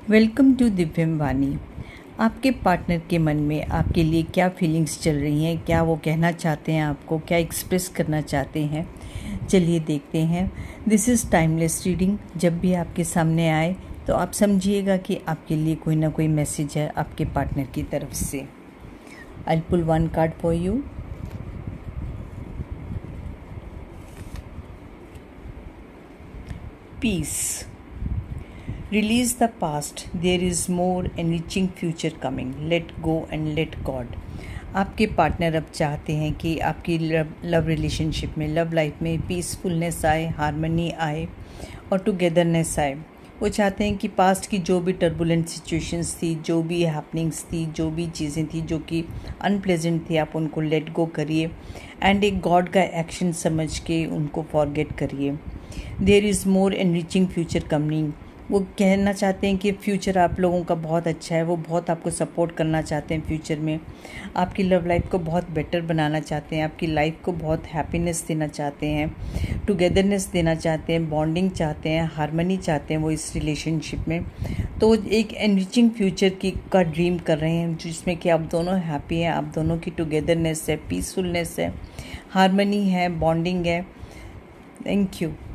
Welcome to दिव्यम वाणी। आपके partner के मन में आपके लिए क्या फीलिंग्स चल रही हैं, क्या वो कहना चाहते हैं, आपको क्या एक्सप्रेस करना चाहते हैं, चलिए देखते हैं। This is timeless reading. जब भी आपके सामने आए तो आप समझिएगा कि आपके लिए कोई ना कोई मैसेज है आपके पार्टनर की तरफ से। I pull one card for you. Peace. Release the past. There is more enriching future coming. Let go and let God. आपके पार्टनर अब चाहते हैं कि आपकी लव रिलेशनशिप में, लव लाइफ में पीसफुलनेस आए, हारमनी आए और टुगेदरनेस आए। वो चाहते हैं कि पास्ट की जो भी टर्बुलेंट सिचुएशंस थी, जो भी हैपनिंग्स थी, जो भी चीज़ें थी जो कि अनप्लेजेंट थी, आप उनको लेट गो करिए एंड एक गॉड का एक्शन समझ के उनको फॉरगेट करिए। There is more enriching future coming. वो कहना चाहते हैं कि फ्यूचर आप लोगों का बहुत अच्छा है, वो बहुत आपको सपोर्ट करना चाहते हैं फ्यूचर में, आपकी लव लाइफ को बहुत बेटर बनाना चाहते हैं, आपकी लाइफ को बहुत हैप्पीनेस देना चाहते हैं, टुगेदरनेस देना चाहते हैं, बॉन्डिंग चाहते हैं, हारमनी चाहते हैं वो इस रिलेशनशिप में। तो एक एनरिचिंग फ्यूचर का ड्रीम कर रहे हैं जिसमें कि आप दोनों हैप्पी हैं, आप दोनों की टुगेदरनेस है, पीसफुलनेस है, हारमनी है, बॉन्डिंग है। Thank you.